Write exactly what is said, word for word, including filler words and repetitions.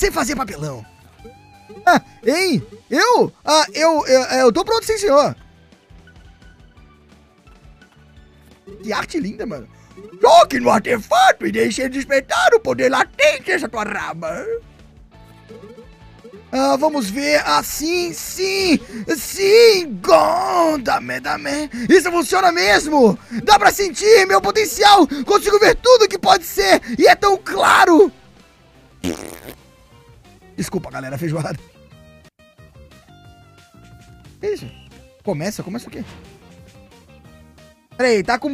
sem fazer papelão. Ah, hein? Eu? Ah, eu, eu, eu tô pronto, sim, senhor. Que arte linda, mano. Toque no artefato e deixe despertar o poder latente dessa tua raba. Ah, vamos ver. Ah, sim, sim, sim. Gon, dame, dame. Isso funciona mesmo. Dá pra sentir meu potencial. Consigo ver tudo que pode ser. E é tão claro. Desculpa, galera, feijoada. Que isso? Começa? Começa o quê? Peraí, tá com...